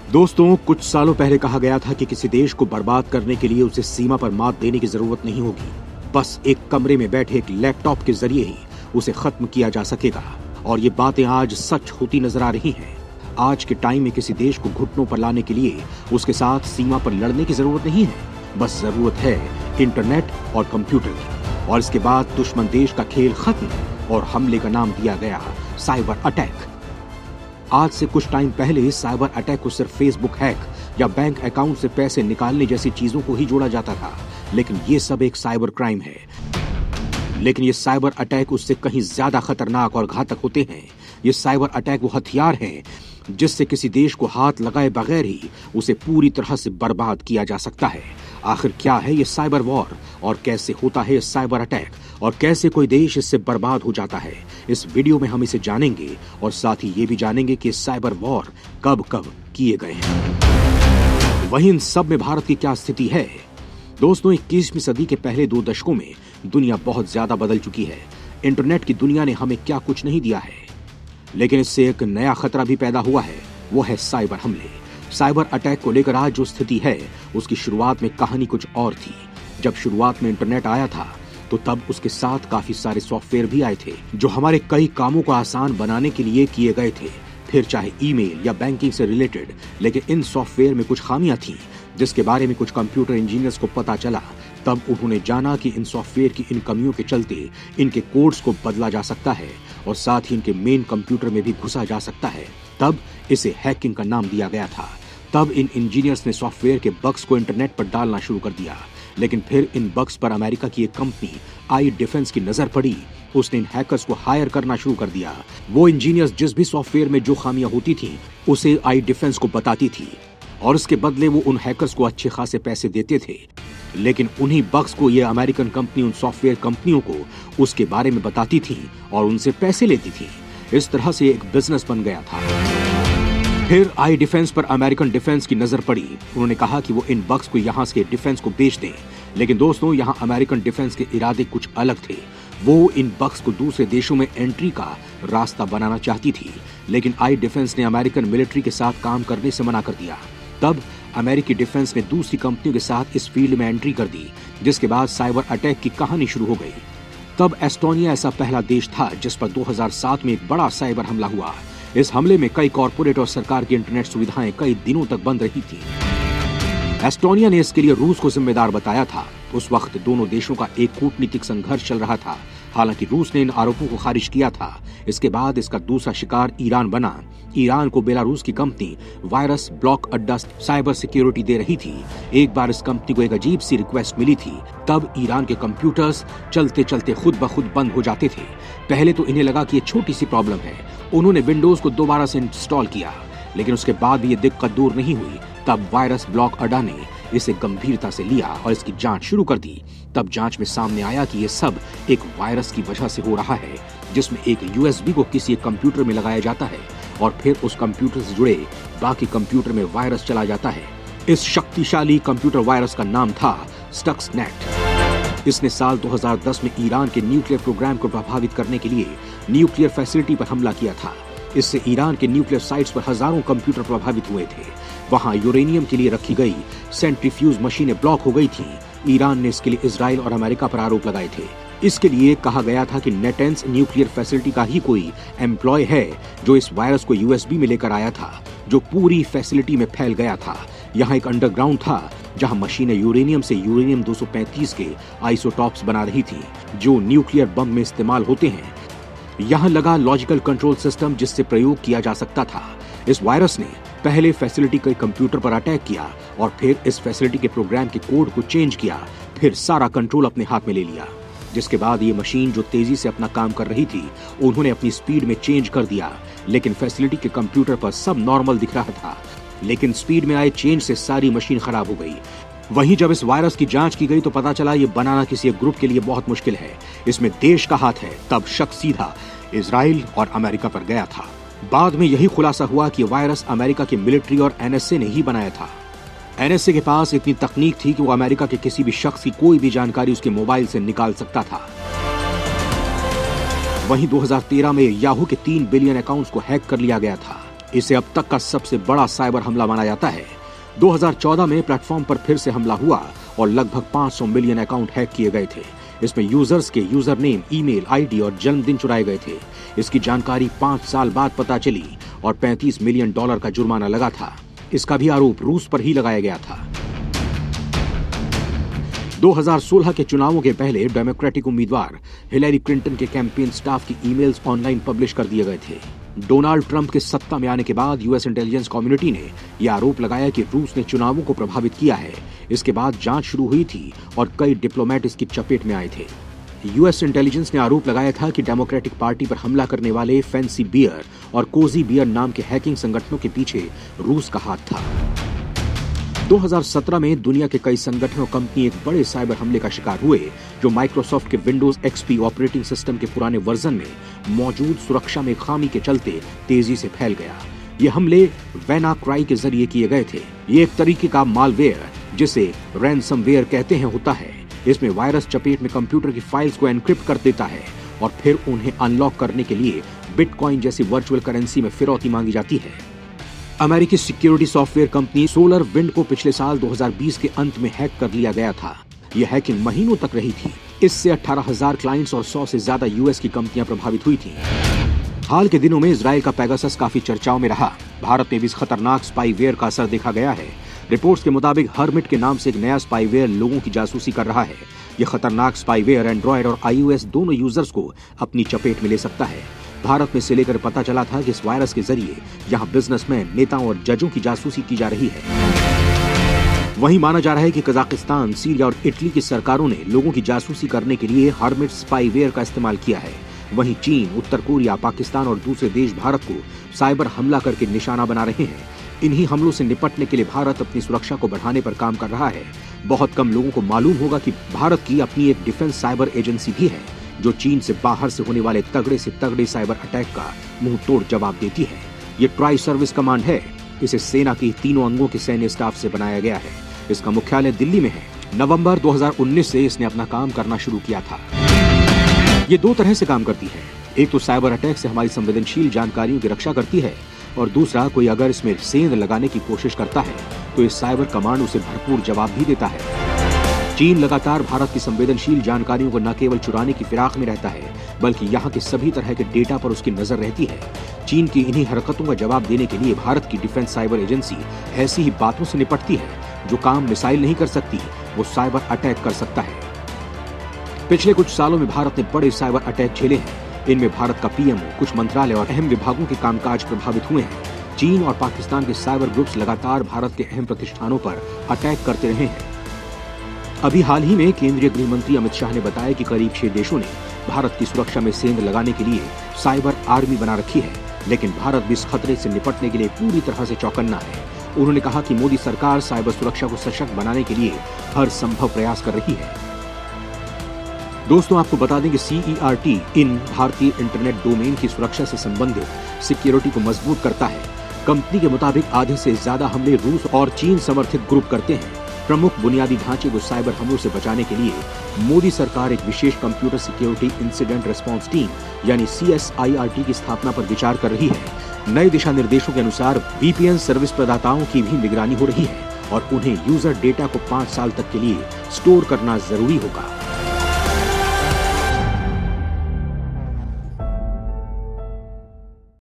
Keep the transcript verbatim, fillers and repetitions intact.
दोस्तों, कुछ सालों पहले कहा गया था कि किसी देश को बर्बाद करने के लिए उसे सीमा पर मात देने की जरूरत नहीं होगी। बस एक कमरे में बैठे एक लैपटॉप के जरिए ही उसे खत्म किया जा सकेगा। और ये बातें आज सच होती नजर आ रही हैं। आज के टाइम में किसी देश को घुटनों पर लाने के लिए उसके साथ सीमा पर लड़ने की जरूरत नहीं है। बस जरूरत है इंटरनेट और कंप्यूटर की। और इसके बाद दुश्मन देश का खेल खत्म और हमले का नाम दिया गया साइबर अटैक। आज से कुछ टाइम पहले साइबर अटैक को सिर्फ फेसबुक हैक या बैंक अकाउंट से पैसे निकालने जैसी चीजों को ही जोड़ा जाता था, लेकिन ये सब एक साइबर क्राइम है। लेकिन ये साइबर अटैक उससे कहीं ज्यादा खतरनाक और घातक होते हैं। ये साइबर अटैक वो हथियार है जिससे किसी देश को हाथ लगाए बगैर ही उसे पूरी तरह से बर्बाद किया जा सकता है। आखिर क्या है ये साइबर वॉर और कैसे होता है साइबर अटैक और कैसे कोई देश इससे बर्बाद हो जाता है, इस वीडियो में हम इसे जानेंगे और साथ ही ये भी जानेंगे कि साइबर वॉर कब कब किए गए हैं। वहीं इन सब में भारत की क्या स्थिति है। दोस्तों, इक्कीसवीं सदी के पहले दो दशकों में दुनिया बहुत ज्यादा बदल चुकी है। इंटरनेट की दुनिया ने हमें क्या कुछ नहीं दिया है, लेकिन इससे एक नया खतरा भी पैदा हुआ है, वो है साइबर हमले। साइबर अटैक को लेकर आज जो स्थिति है उसकी शुरुआत में कहानी कुछ और थी। जब शुरुआत में इंटरनेट आया था तो तब उसके साथ काफी सारे सॉफ्टवेयर भी आए थे जो हमारे कई कामों को आसान बनाने के लिए किए गए थे, फिर चाहे ईमेल या बैंकिंग से रिलेटेड। लेकिन इन सॉफ्टवेयर में कुछ खामियां थीं जिसके बारे में कुछ कंप्यूटर इंजीनियर्स को पता चला। तब उन्होंने जाना कि इन सॉफ्टवेयर की इन कमियों के चलते इनके कोड्स को बदला जा सकता है और साथ ही इनके मेन कंप्यूटर में भी घुसा जा सकता है। तब इसे हैकिंग का नाम दिया गया था। तब इन इंजीनियर्स ने सॉफ्टवेयर के बग्स को इंटरनेट पर डालना शुरू कर दिया। लेकिन फिर इन बग्स पर अमेरिका की एक कंपनी आई डिफेंस की नजर पड़ी। उसने इन हैकर्स को हायर करना शुरू कर दिया। वो इंजीनियर्स जिस भी सॉफ्टवेयर में जो खामियां होती थी उसे आई डिफेंस को बताती थी और इसके बदले वो उन हैकर्स को अच्छे खासे पैसे देते थे। लेकिन उन्हीं बग्स को ये अमेरिकन कंपनी उन सॉफ्टवेयर कंपनियों को उसके बारे में बताती थी और उनसे पैसे लेती थी। इस तरह से एक बिजनेस बन गया था। फिर आई डिफेंस पर अमेरिकन डिफेंस की नजर पड़ी। उन्होंने कहा कि वो इन बग्स को यहाँ के डिफेंस को बेच दें। लेकिन दोस्तों, यहाँ अमेरिकन डिफेंस के इरादे कुछ अलग थे। वो इन बग्स को दूसरे देशों में एंट्री का रास्ता बनाना चाहती थी। लेकिन आई डिफेंस ने अमेरिकन मिलिट्री के साथ काम करने से मना कर दिया। तब अमेरिकी डिफेंस ने दूसरी कंपनियों के साथ इस फील्ड में एंट्री कर दी, जिसके बाद साइबर अटैक की कहानी शुरू हो गई। तब एस्टोनिया ऐसा पहला देश था जिस पर दो हज़ार सात में एक बड़ा साइबर हमला हुआ। इस हमले में कई कॉर्पोरेट और सरकार की इंटरनेट सुविधाएं कई दिनों तक बंद रही थी। एस्टोनिया ने इसके लिए रूस को जिम्मेदार बताया था। उस वक्त दोनों देशों का एक कूटनीतिक संघर्ष चल रहा था। हालांकि रूस ने इन आरोपों को खारिज किया था। इसके बाद इसका दूसरा शिकार ईरान बना। ईरान को बेलारूस की company VirusBlokAda cyber security दे रही थी। एक बार इस कंपनी को एक अजीब सी रिक्वेस्ट मिली थी। तब ईरान के कंप्यूटर्स चलते चलते खुद ब खुद बंद हो जाते थे। पहले तो इन्हें लगा कि ये छोटी सी प्रॉब्लम है। उन्होंने विंडोज को दोबारा से इंस्टॉल किया, लेकिन उसके बाद भी ये दिक्कत दूर नहीं हुई। तब वायरस ब्लॉक अड्डा ने इसे गंभीरता से लिया और इसकी जांच शुरू कर दी। तब जांच में सामने आया कि ये सब एक वायरस की वजह से हो रहा है, जिसमें एक यूएसबी को किसी एक कंप्यूटर में लगाया जाता है और फिर उस कंप्यूटर से जुड़े बाकी कंप्यूटर में वायरस चला जाता है। इस शक्तिशाली कंप्यूटर वायरस का नाम था स्टक्सनेट। इसने साल दो हज़ार दस में ईरान के न्यूक्लियर प्रोग्राम को प्रभावित करने के लिए न्यूक्लियर फैसिलिटी पर हमला किया था। इससे ईरान के न्यूक्लियर साइट्स पर हजारों कंप्यूटर प्रभावित हुए थे। वहां यूरेनियम के लिए रखी गई सेंट्रीफ्यूज मशीनें ब्लॉक हो गई थीं। ईरान ने इसके लिए इजराइल और अमेरिका पर आरोप लगाए थे। इसके लिए कहा गया था कि नेटेंस न्यूक्लियर फैसिलिटी का ही कोई एम्प्लॉय है जो इस वायरस को यूएसबी में लेकर आया था, जो पूरी फैसिलिटी में फैल गया था। यहाँ एक अंडरग्राउंड था जहां मशीनें यूरेनियम से यूरेनियम दो सौ पैंतीस के आइसोटॉप्स बना रही थी, जो न्यूक्लियर बम में इस्तेमाल होते हैं। यहाँ लगा लॉजिकल कंट्रोल सिस्टम जिससे प्रयोग किया जा सकता था। इस वायरस ने पहले फैसिलिटी के कंप्यूटर पर अटैक किया और फिर इस फैसिलिटी के प्रोग्राम के कोड को चेंज किया, फिर सारा कंट्रोल अपने हाथ में ले लिया। जिसके बाद ये मशीन जो तेजी से अपना काम कर रही थी, उन्होंने अपनी स्पीड में चेंज कर दिया। लेकिन फैसिलिटी के कंप्यूटर पर सब नॉर्मल दिख रहा था, लेकिन स्पीड में आए चेंज से सारी मशीन खराब हो गई। वहीं जब इस वायरस की जांच की गई तो पता चला ये बनाना किसी एक ग्रुप के लिए बहुत मुश्किल है, इसमें देश का हाथ है। तब शक सीधा इजराइल और अमेरिका पर गया था। बाद में यही खुलासा हुआ कि वायरस अमेरिका की मिलिट्री और एनएसए ने ही बनाया था। एनएसए के पास इतनी तकनीक थी कि वो अमेरिका के किसी भी शख्स की कोई भी जानकारी उसके मोबाइल से निकाल सकता था। वहीं दो हज़ार तेरह में याहू के तीन बिलियन अकाउंट्स को हैक कर लिया गया था। इसे अब तक का सबसे बड़ा साइबर हमला माना जाता है। दो हज़ार चौदह में प्लेटफॉर्म पर फिर से हमला हुआ और लगभग पाँच सौ मिलियन अकाउंट हैक किए गए थे। इसमें यूजर्स के यूजर नेम, ईमेल आईडी और जन्मदिन चुराए गए थे। इसकी जानकारी पांच साल बाद पता चली और पैंतीस मिलियन डॉलर का जुर्माना लगा था। इसका भी आरोप रूस पर ही लगाया गया था। दो हज़ार सोलह के चुनावों के पहले डेमोक्रेटिक उम्मीदवार हिलेरी क्लिंटन के कैंपेन स्टाफ की ईमेल्स ऑनलाइन पब्लिश कर दिए गए थे। डोनाल्ड ट्रंप के सत्ता में आने के बाद यूएस इंटेलिजेंस कम्युनिटी ने यह आरोप लगाया कि रूस ने चुनावों को प्रभावित किया है। इसके बाद जांच शुरू हुई थी और कई डिप्लोमेट इसकी चपेट में आए थे। यूएस इंटेलिजेंस ने आरोप लगाया था कि डेमोक्रेटिक पार्टी पर हमला करने वाले फैंसी बियर और कोजी बियर नाम के हैकिंग संगठनों के पीछे रूस का हाथ था। दो हज़ार सत्रह में दुनिया के कई संगठन और कंपनी एक बड़े साइबर हमले का शिकार हुए, जो माइक्रोसॉफ्ट के विंडोज एक्सपी ऑपरेटिंग सिस्टम के पुराने वर्जन में मौजूद सुरक्षा में खामी के चलते तेजी से फैल गया। ये हमले वैनाक्राई के जरिए किए गए थे। ये एक तरीके का मालवेयर, जिसे रैनसमवेयर कहते हैं, होता है। इसमें वायरस चपेट में कंप्यूटर की फाइल्स को एनक्रिप्ट कर देता है और फिर उन्हें अनलॉक करने के लिए बिटकॉइन जैसी वर्चुअल करेंसी में फिरौती मांगी जाती है। अमेरिकी security software company Solar Wind को पिछले साल दो हज़ार बीस के अंत में हैक कर लिया गया था। यह हैकिंग महीनों तक रही थी। इससे अठारह हज़ार क्लाइंट्स और सौ से ज्यादा यूएस की कंपनियां प्रभावित हुई थीं। हाल के दिनों में इजराइल का पेगासस काफी चर्चाओं में रहा। भारत में भी इस खतरनाक स्पाईवेयर का असर देखा गया है। रिपोर्ट्स के मुताबिक हर्मिट के नाम से एक नया स्पाईवेयर लोगों की जासूसी कर रहा है। यह खतरनाक स्पाईवेयर एंड्रॉयड और आईओएस दोनों यूजर्स को अपनी चपेट में ले सकता है। भारत में से लेकर पता चला था कि इस वायरस के जरिए यहाँ बिजनेसमैन, नेताओं और जजों की जासूसी की जा रही है। वहीं माना जा रहा है कि कजाकिस्तान, सीरिया और इटली की सरकारों ने लोगों की जासूसी करने के लिए हर्मिट स्पाईवेयर का इस्तेमाल किया है। वहीं चीन, उत्तर कोरिया, पाकिस्तान और दूसरे देश भारत को साइबर हमला करके निशाना बना रहे हैं। इन्हीं हमलों से निपटने के लिए भारत अपनी सुरक्षा को बढ़ाने पर काम कर रहा है। बहुत कम लोगों को मालूम होगा कि भारत की अपनी एक डिफेंस साइबर एजेंसी भी है, जो चीन से बाहर से होने वाले तगड़े से तगड़े साइबर अटैक का मुंह तोड़ जवाब देती है। ये ट्राई सर्विस कमांड है। इसे सेना के तीनों अंगों के सैन्य स्टाफ से बनाया गया है। इसका मुख्यालय दिल्ली में है। नवंबर दो हज़ार उन्नीस से इसने अपना काम करना शुरू किया था। ये दो तरह से काम करती है। एक तो साइबर अटैक से हमारी संवेदनशील जानकारियों की रक्षा करती है और दूसरा, कोई अगर इसमें सेंध लगाने की कोशिश करता है तो ये साइबर कमांड उसे भरपूर जवाब भी देता है। चीन लगातार भारत की संवेदनशील जानकारियों को न केवल चुराने की फिराक में रहता है, बल्कि यहाँ के सभी तरह के डेटा पर उसकी नजर रहती है। चीन की इन्हीं हरकतों का जवाब देने के लिए भारत की डिफेंस साइबर एजेंसी ऐसी ही बातों से निपटती है। जो काम मिसाइल नहीं कर सकती, वो साइबर अटैक कर सकता है। पिछले कुछ सालों में भारत ने बड़े साइबर अटैक झेले हैं। इनमें भारत का पीएमओ, कुछ मंत्रालय और अहम विभागों के कामकाज प्रभावित हुए हैं। चीन और पाकिस्तान के साइबर ग्रुप्स लगातार भारत के अहम प्रतिष्ठानों पर अटैक करते रहे हैं। अभी हाल ही में केंद्रीय गृह मंत्री अमित शाह ने बताया कि करीब छह देशों ने भारत की सुरक्षा में सेंध लगाने के लिए साइबर आर्मी बना रखी है, लेकिन भारत भी इस खतरे से निपटने के लिए पूरी तरह से चौकन्ना है। उन्होंने कहा कि मोदी सरकार साइबर सुरक्षा को सशक्त बनाने के लिए हर संभव प्रयास कर रही है। दोस्तों, आपको बता दें कि सीईआरटी इन भारतीय इंटरनेट डोमेन की सुरक्षा से संबंधित सिक्योरिटी को मजबूत करता है। कंपनी के मुताबिक आधे से ज्यादा हमले रूस और चीन समर्थित ग्रुप करते हैं। प्रमुख बुनियादी ढांचे को साइबर हमलों से बचाने के लिए मोदी सरकार एक विशेष computer security incident response team यानी C S I R T की स्थापना पर विचार कर रही है। नए दिशा निर्देशों के अनुसार वीपीएन सर्विस प्रदाताओं की भी निगरानी हो रही है और उन्हें यूजर डेटा को पाँच साल तक के लिए स्टोर करना जरूरी होगा।